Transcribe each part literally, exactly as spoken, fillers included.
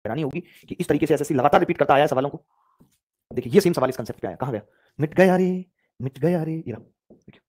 हैरानी होगी कि इस तरीके से एसएससी लगातार रिपीट करता आया है सवालों को। देखिए ये सेम सवाल इस कंसेप्ट पे आया, कहां गया, मिट गया रे मिट गया रे, ये रहा। देखिए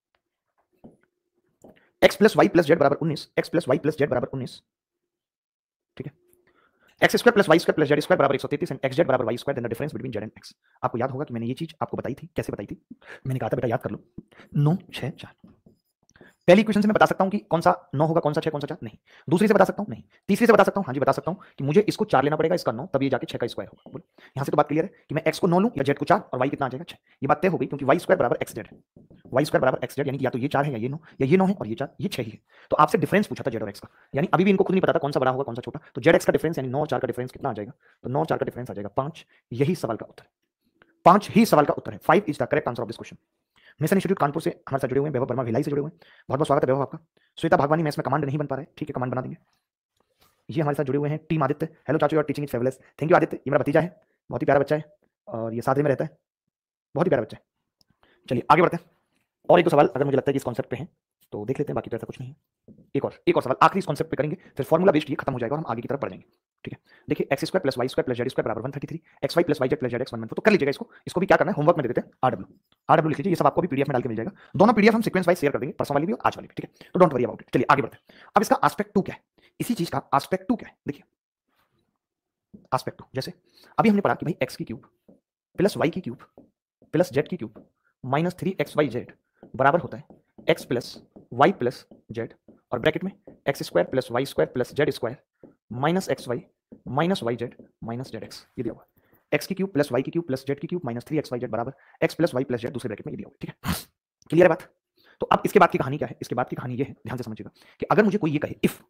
x plus y plus z बराबर उन्नीस, x plus y plus z बराबर उन्नीस, ठीक है। X square plus y square plus z square बराबर एक सौ तैंतीस एंड एक्स जेड बराबर y square, then the difference between z and x. आपको याद होगा कि मैंने ये चीज आपको बताई थी, कैसे बताई थी, मैंने कहा था बेटा याद कर लो, नौ छह चार। पहली इक्वेशन से मैं बता सकता हूं कि कौन सा नौ होगा, कौन सा छह, कौन सा चार, नहीं। दूसरी से बता सकता हूं, नहीं। तीसरी से बता सकता हूं, हाँ जी बता सकता हूं कि मुझे इसको चार लेना पड़ेगा, इसका नौ, तब ये जाके छह का स्क्वायर होगा। बोलो यहां से तो बात क्लियर है कि मैं एक्स को नौ लूं या जेड को चार, और वाई कितना आ जाएगा छह। ये बात तय हो गई, क्योंकि वाई स्क्वायर बराबर एक्स जेड है, वाई स्क्वायर बराबर एक्स जेड, यानी कि या तो ये चार है या ये नौ, या ये नौ है और ये चार, ये छह ही है। तो आपसे डिफरेंस पूछा था जेड और एक्स का, यानी अभी भी इनको खुद नहीं पता था कौन सा बड़ा होगा कौन सा छोटा। तो जेड एक्स का डिफरेंस यानी नौ और चार का डिफरेंस कितना आ जाएगा, तो नौ चार का डिफरेंस आ जाएगा पांच। यही सवाल का उत्तर, पांच ही सवाल का उत्तर है। Five is the correct answer of this question. Mission institute Kanpur से हमारे साथ जुड़े हुए हैं, वैभव वर्मा भिलाई से जुड़े हुए हैं, बहुत बहुत स्वागत है वैभव आपका। श्वेता भागवानी, मैं इसमें कमांड नहीं बन पा रहा है, ठीक है कमांड बना देंगे। ये हमारे साथ जुड़े हुए हैं टीम आदित्य, हेलो चाचू, your teaching is favourless, thank you Aditya, ये मेरा भतीजा है, बहुत ही प्यारा बच्चा है और ये सादरे में रहता है, बहुत ही प्यारा बच्चा है। चलिए आगे बढ़ते हैं, और एक दो सवाल अगर मुझे लगता है कि इस कॉन्सेप्ट पे हैं तो देख लेते हैं, बाकी तो ऐसा कुछ नहीं है। एक और एक और सवाल आखिरी इस कॉन्सेप्ट पे करेंगे, फिर फॉर्मूला बेस्ड ये खत्म हो जाएगा और हम आगे की तरफ बढ़ जाएंगे, ठीक है। देखिए x square plus y square plus z square बराबर one thirty three, x y plus y z plus z x one one four. तो कर लीजिएगा इसको, इसको भी क्या करना है, होमवर्क में दे देते हैं, आरडब्ल्यू आरडब्ल्यू लिख लीजिए, ये सब आपको भी पीडीएफ में डाल के मिल जाएगा। दोनों पीडीएफ हम सीक्वेंस वाइज शेयर कर देंगे, परसों वाली भी और आज वाली भी, ठीक है, तो डोंट वरी अबाउट इट। चलिए आगे बढ़ते हैं। अब इसका एस्पेक्ट टू क्या है, इसी चीज का एस्पेक्ट टू क्या है, देखिए एस्पेक्ट टू, जैसे अभी हमने पढ़ा कि भाई एक्स की क्यूब प्लस वाई की क्यूब प्लस जेड की cube minus three x y z बराबर होता है x plus y plus z, और ब्रैकेट में x square plus y square plus z square minus x y minus y z minus z x, ये दिया हुआ है। एक्स की क्यूब प्लस वाई की क्यूब प्लस जेड की cube minus three x y z बराबर x plus y plus z, दूसरे bracket में ये दिया हुआ है, ठीक है। क्लियर है बात। तो अब इसके बाद की कहानी क्या है, इसके बाद की कहानी ये है, ध्यान से समझिएगा, कि अगर मुझे कोई ये कहे इफ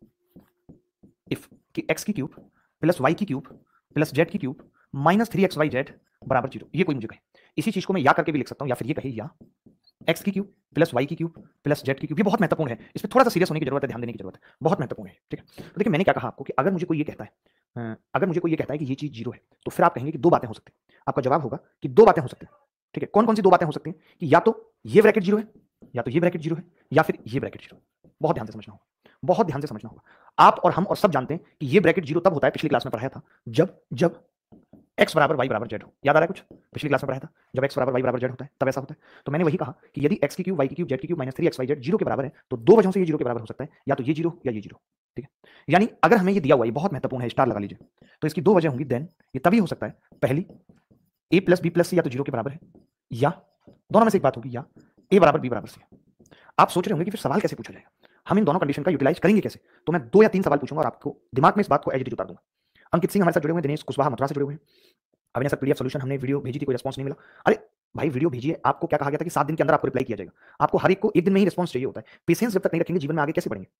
इफ कि एक्स की क्यूब प्लस वाई की क्यूब प्लस जेड की cube minus three x y z बराबर जीरो, ये कोई मुझे कहे, इसी चीज को मैं या करके भी लिख सकता हूं, या फिर ये कहे या एक्स की क्यूब प्लस वाई की क्यूब प्लस जेड की क्यूब। ये बहुत महत्वपूर्ण है, इसमें थोड़ा सा सीरियस होने की जरूरत है, ध्यान देने की जरूरत है, बहुत महत्वपूर्ण है, ठीक है। तो देखिए मैंने क्या कहा आपको कि अगर मुझे कोई ये कहता है, अगर मुझे कोई ये कहता है कि ये चीज जीरो है, तो फिर आप कहेंगे कि दो बातें हो सकती हैं। आपका जवाब होगा कि दो बातें हो सकती हैं, ठीक है। कौन कौन सी दो बातें हो सकती हैं, कि या तो ये ब्रैकेट जीरो है, या तो ये ब्रैकेट जीरो है, या फिर ये ब्रैकेट जीरो। बहुत ध्यान से समझना होगा, बहुत ध्यान से समझना होगा। आप और हम और सब जानते हैं कि ये ब्रैकेट जीरो तब होता है, पिछली क्लास में पढ़ाया था, जब जब x बराबर y बराबर z हो। याद आ रहा है कुछ, पिछली क्लास में पढ़ाया था, जब x बराबर y बराबर z होता है तब ऐसा होता है। तो मैंने वही कहा कि यदि x की क्यूब y की क्यूब z की cube minus three x y z zero के बराबर है, तो दो वजहों से ये जीरो के बराबर हो सकता है, या तो ये जीरो या ये जीरो, ठीक है। यानी अगर हमें ये दिया हुआ, ये बहुत महत्वपूर्ण है, स्टार लगा लीजिए, तो इसकी दो वजह होंगी, देन ये तभी हो सकता है, पहली a plus b plus c या तो जीरो के बराबर है, या दोनों में से एक बात होगी, या a बराबर b बराबर सी है। आप सोच रहे होंगे कि फिर सवाल कैसे पूछा जाएगा, हम इन दोनों कंडीशन का यूटिलाइज करेंगे कैसे। तो मैं दो या तीन सवाल पूछूंगा और आपको दिमाग में इस बात को एज इट इज उतार दूंगा। अंकित सिंह हमारे साथ जुड़े हुए हैं, दिनेश कुशवाहा मथुरा से जुड़े हुए हैं। अभी सर पीडीएफ सॉल्यूशन हमने वीडियो भेजी थी, कोई रिस्पांस नहीं मिला। अरे भाई वीडियो भेजिए, आपको क्या कहा गया था कि सात दिन के अंदर आपको रिप्लाई किया जाएगा। आपको हर एक को एक दिन में ही रिस्पांस चाहिए होता है, पेशेंस जब तक नहीं रखेंगे जीवन में आगे कैसे बढ़ेंगे।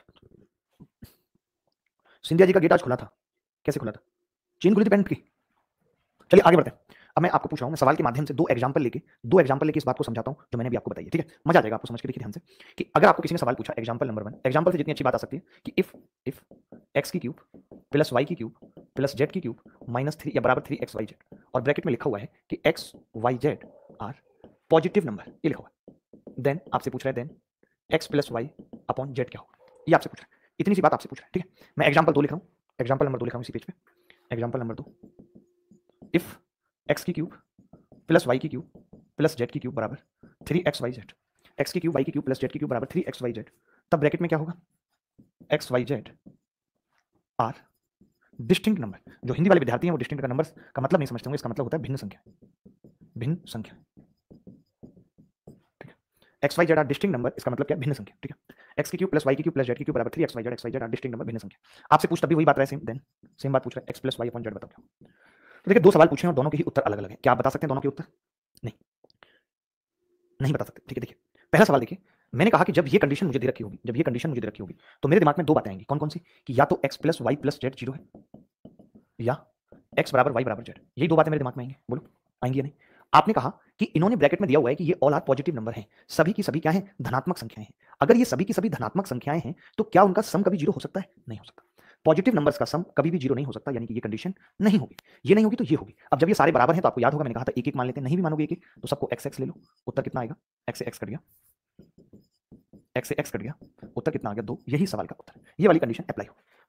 सिंधिया जी का गेट आज खुला था, कैसे खुला था, चेन खुली थी पैंट की। चलिए आगे बढ़ते हैं। अब मैं आपको पूछ रहा हूं, मैं सवाल के माध्यम से दो एग्जांपल लेके दो एग्जांपल लेके इस बात को समझाता हूं जो मैंने भी आपको बताई है, ठीक है। मजा आ जाएगा आपको समझ के। देखिए ध्यान से कि अगर आपको किसी ने सवाल पूछा, एग्जांपल नंबर वन, एग्जांपल से जितनी अच्छी बात आ सकती है कि इफ इफ एक्स की क्यूब प्लस वाई की क्यूब प्लस जेड की क्यूब माइनस थ्री या बराबर थ्री एक्स वाई जेड, और ब्रैकेट में लिखा हुआ है कि x y z are positive number, ये लिखा हुआ है। देन आपसे पूछ रहा है, then x plus y upon z क्या होगा, ये आपसे पूछ रहा है। इतनी सी बात आपसे पूछ रहा है, ठीक है। मैं एग्जांपल दो लिख रहा हूं, एग्जांपल नंबर दो लिख रहा हूं इसी पेज पे। एग्जांपल नंबर दो, इफ एक्स की क्यूब प्लस वाई की क्यूब प्लस जेड की क्यूब बराबर three x y z, x की क्यूब वाई की क्यूब प्लस जेड की क्यूब बराबर थ्री एक्स वाई जेड, तब ब्रैकेट में क्या होगा, x y z are distinct number. जो हिंदी वाले विद्यार्थी हैं वो डिस्टिंक्ट का नंबर का मतलब नहीं समझते होंगे, इसका मतलब होता है भिन्न संख्या, भिन्न संख्या, ठीक है। X y z are distinct number, इसका मतलब क्या है, भिन्न संख्या, ठीक है। एक्स की क्यूब प्लस वाई की क्यूब प्लस जेड की क्यूब बराबर three x y z, x y z are distinct number, भिन्न संख्या। आपसे पूछ तभी वही बात रहा है, सेम देन सेम बात पूछ रहा है, x plus y upon z बताओ क्या। तो देखिए दो सवाल पूछे और दोनों के ही उत्तर अलग अलग है। क्या आप बता सकते हैं दोनों के उत्तर? नहीं नहीं बता सकते, ठीक है। देखिए पहला सवाल देखिए, मैंने कहा कि जब ये कंडीशन मुझे दे रखी होगी, जब ये कंडीशन मुझे दे रखी होगी तो मेरे दिमाग में दो बातें आएंगी। कौन कौन सी, कि या तो x plus y plus z zero है, या x बराबर वाई बराबर जेड। यही दो बातें मेरे दिमाग में आएंगी, बोलो आएंगी या नहीं। आपने कहा कि इन्होंने ब्रैकेट में दिया हुआ है कि ये ऑल आर पॉजिटिव नंबर हैं, सभी की सभी क्या है, धनात्मक संख्याएं हैं। अगर ये सभी की सभी धनात्मक संख्याएं हैं तो क्या उनका सम कभी जीरो हो सकता है? नहीं हो सकता। पॉजिटिव नंबर्स का सम कभी भी जीरो नहीं हो सकता, यानी कि ये कंडीशन नहीं होगी। ये नहीं होगी तो ये होगी। अब जब ये सारे बराबर हैं तो आपको याद होगा मैंने कहा था एक एक मान लेते हैं, नहीं भी मानोगे एक एक तो सबको एक्स एक्स ले लो, उत्तर कितना आएगा, एक्स से एक्स कट गया, एक्स से एक्स कट गया, उत्तर कितना आ गया, दो। यही सवाल का उत्तर, ये वाली कंडीशन अप्लाई हो।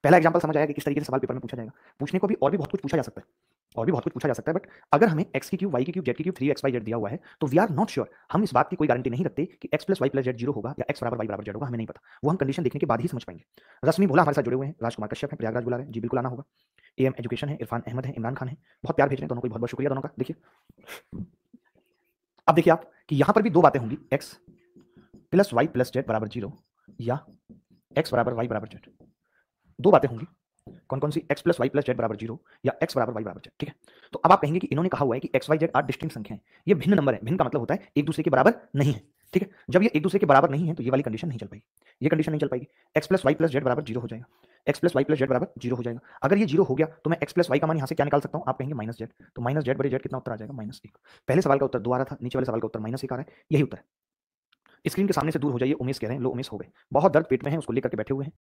पहला एग्जांपल समझ आया कि किस तरीके से सवाल पेपर में पूछा जाएगा। पूछने को भी और भी बहुत कुछ पूछा जा सकता है, और भी बहुत कुछ पूछा जा सकता है, बट अगर हमें x की क्यूब, y की क्यूब, z की cube, three x y z दिया हुआ है तो वी आर नॉट श्योर, हम इस बात की कोई गारंटी नहीं रखते कि x plus y plus z zero होगा या x बराबर वाई बराबर जेड होगा, हमें नहीं पता। वो हम कंडीशन देखने के बाद ही समझ पाएंगे। रश्मि भोला हमारे साथ जुड़े हुए हैं, राजकुमार कश्यप है, प्रयागराज बुला रहे हैं, जी बिल्कुल आना होगा। एम एजुकेशन है, इरफान अहमद है, इमरान खान है, बहुत प्यार भेज रहे हैं दोनों को, बहुत बहुत शुक्रिया दोनों का। देखिए अब देखिए आप कि यहां पर भी दो बातें होंगी, x plus y plus z बराबर जीरो या x बराबर वाई बराबर जेड, दो बातें होंगी। कौन कौन सी? x plus y plus z बराबर जीरो या x बराबर वाई बराबर जेड। ठीक है, तो अब आप कहेंगे कि इन्होंने कहा हुआ है कि x y z are distinct संख्याएं, ये भिन्न नंबर है। भिन्न का मतलब होता है एक दूसरे के बराबर नहीं है। ठीक है, जब ये एक दूसरे के बराबर नहीं है तो ये वाली कंडीशन नहीं चल पाएगी, ये कंडीशन नहीं चल पाएगी। x plus y plus z बराबर जीरो हो जाएगा, x plus y plus z बराबर जीरो हो जाएगा। अगर ये जीरो हो गया तो मैं x प्लस वाई का मान यहाँ से क्या निकाल सकता हूँ? आप कहेंगे माइनस जेड, तो माइनस जेड बड़े जेड कितना उत्तर आ जाएगा? माइनस एक। पहले सवाल का उत्तर दो आ रहा था, नीचे वाले सवाल का उत्तर माइनस एक आ रहा है, यही उत्तर है। स्क्रीन के सामने से दूर हो जाइए, उमेश कह रहे हैं, लो उमेश हो गए, बहुत दर्द पेट में है, उसको लेकर के बैठे हुए हैं।